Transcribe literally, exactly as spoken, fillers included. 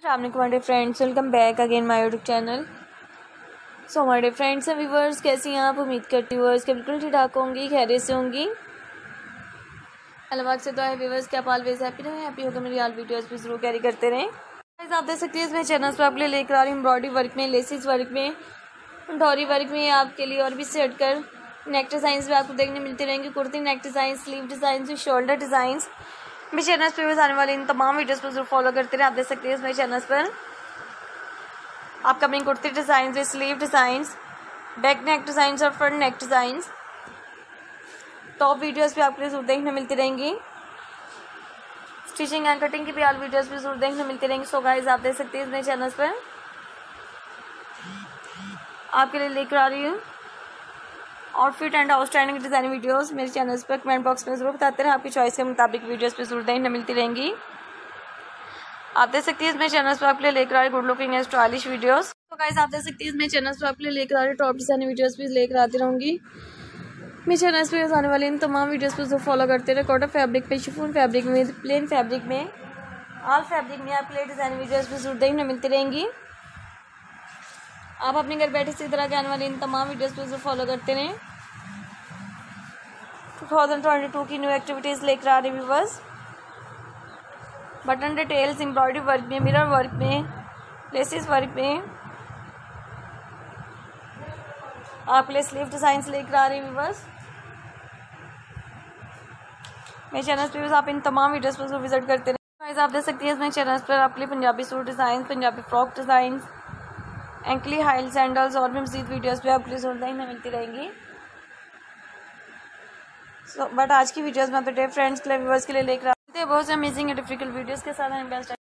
अस्सलाम friends, welcome back again my YouTube channel. So हमारे friends and viewers, कैसी हैं आप? उम्मीद करती हूँ व्यूवर्स के बिल्कुल ठीक ठाक होंगी, खैरियत से होंगी। अल्लाह से तो है व्यूवर्स कि आप ऑलवेज हैप्पी रहें, हैप्पी होकर मेरी ऑल वीडियोस भी जरूर कैरी करते रहें। गाइस, आप देख सकते हैं इसमें चैनल्स पर आप लिए लेकर आ रही हूँ एम्ब्रॉयडरी वर्क में, लेसिस वर्क में, डोरी वर्क में आपके लिए और भी से हटकर नेक डिज़ाइंस भी आपको देखने मिलती रहेंगी। Kurti neck design, sleeve design, shoulder design मेरे चैनल्स पर आने वाले इन तमाम वीडियोस को जरूर फॉलो करते रहे। आप देख सकते हैं मेरे चैनल्स पर upcoming kurti design, sleeve design, back neck design और front neck design top videos भी आपको जरूर देखने मिलती रहेंगी। स्टिचिंग एंड कटिंग की भी ऑल वीडियोस भी जरूर देखने मिलती रहेंगी। सो गाइस, आप देख सकते हैं मेरे चैनल्स पर आपके लिए लेकर आ रही हूँ outfit and outstanding design videos. मेरे चैनल्स पर कमेंट बॉक्स में जरूर बताते रहें, आपकी चॉइस के मुताबिक वीडियोस पे जरूर देखने मिलती रहेंगी। आप देख सकती हैं मेरे चैनल्स पर आपके लिए लेकर आ रही good looking and stylish videos. तो गाइस, आप देख सकती हैं मेरे चैनल्स पर आपके लिए लेकर आ रही टॉप डिज़ाइन वीडियोस भी लेकर आती रहूँगी। मेरे चैनल्स पर आने वाले इन तमाम वीडियोस को जरूर फॉलो करते रहे। कॉटन फैब्रिक पे, शिफॉन फैब्रिक में, प्लेन फैब्रिक में, ऑल फैब्रिक में आपके लिए डिज़ाइन वीडियोस भी जरूर देखने मिलती रहेंगी। आप अपने घर बैठे इसी तरह के आने वाले इन तमाम वीडियोस को जरूर फॉलो करते रहें। टू थाउजेंड ट्वेंटी टू की न्यू एक्टिविटीज़ लेकर आ रही viewers. Button details, embroidery work में, मिरर वर्क में, लेसिस वर्क में आपके लिए स्लीव डिज़ाइंस लेकर आ रही व्यूवर्स। मेरे चैनल पर आप इन तमाम वीडियोस पर विजिट करते रहें। गाइस, आप देख सकती हैं मेरे चैनल पर आपके लिए Punjabi suit design, Punjabi frock design, ankle high sandals और भी मज़ीद वीडियोस भी आपके लिए जरूर देखने मिलती रहेंगी। सो बट आज की वीडियोस में तो डे फ्रेंड्स के लिए, व्यूवर्स के लिए लेकर आते हैं बहुत से अमेजिंग एंड डिफिकल्ट वीडियोस के साथ। बेस्ट